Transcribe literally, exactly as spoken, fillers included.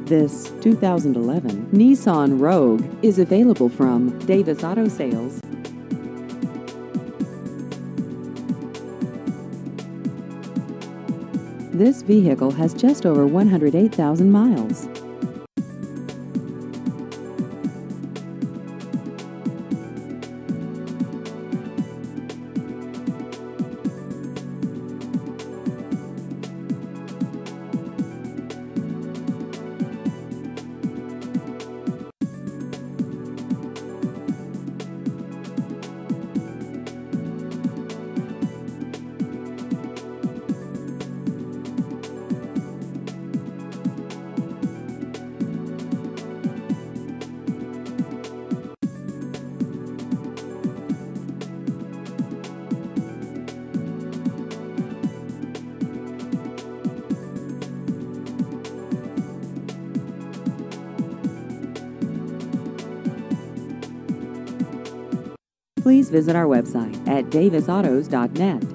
This two thousand eleven Nissan Rogue is available from Davis Auto Sales. This vehicle has just over one hundred eight thousand miles. Please visit our website at davis autos dot net.